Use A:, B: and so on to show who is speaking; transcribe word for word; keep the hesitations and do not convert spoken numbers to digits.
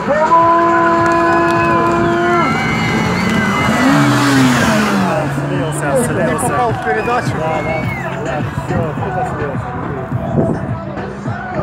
A: Слился, слился.
B: Попал в передачу.
A: Да, да, да, все, кто-то слился.